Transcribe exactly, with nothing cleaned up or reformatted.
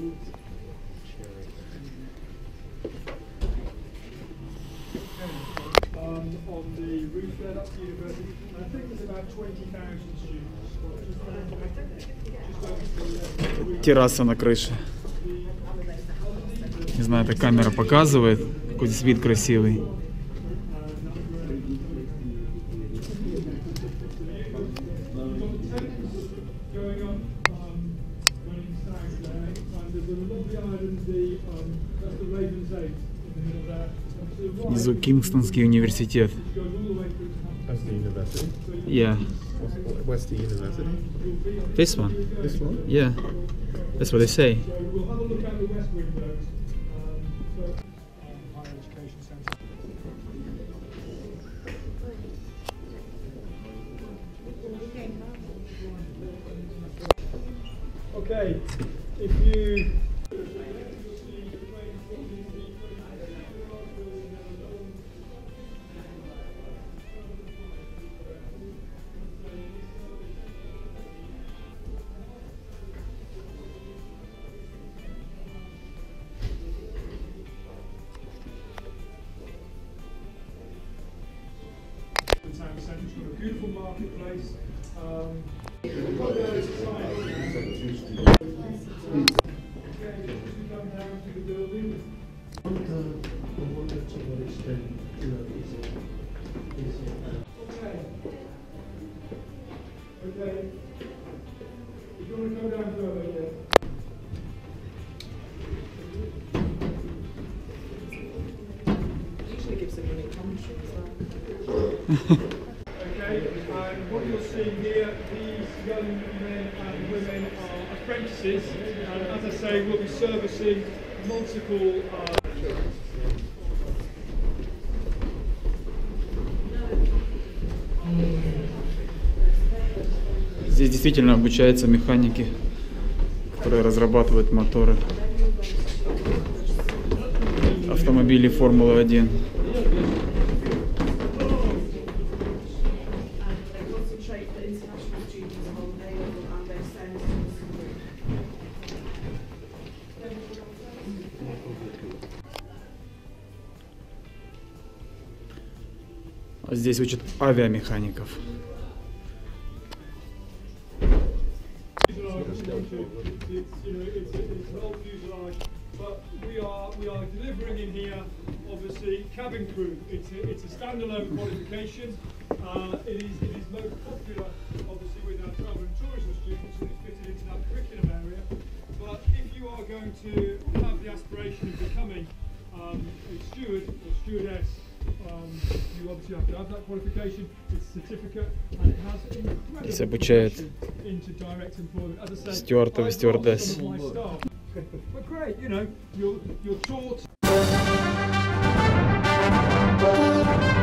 Um, on the roof there, that's the university. I think there's about twenty thousand students. Терраса на крыше. Не знаю, эта камера показывает. Какой здесь вид красивый. Внизу Кингстонский университет. Yeah. What's the university? This one? This one? Yeah. That's what they say. Okay, if you town centre, it's got a beautiful marketplace. Um, Okay. If you want to come down further, yeah. Usually gives them running commentary as well. Okay, and what you're seeing here, these young men and women are apprentices, and as I say, we'll be servicing multiple. Uh, Здесь действительно обучаются механики, которые разрабатывают моторы автомобилей Формулы один. А здесь учат авиамехаников. It's, you know, it's, it's an old fuselage, but we are we are delivering in here, obviously, cabin crew. It's a, it's a standalone qualification. Uh, it is it is most popular, obviously, with our travel and tourism students, and it's fitted into that curriculum area. But if you are going to have the aspiration of becoming um, a steward or stewardess, um, you obviously have to have that qualification. It's a certificate, and it has Здесь incredible обучают into direct employment. As I say, стюардов и I've стюардесс. lost some of my staff. But great, you know, you're you're taught.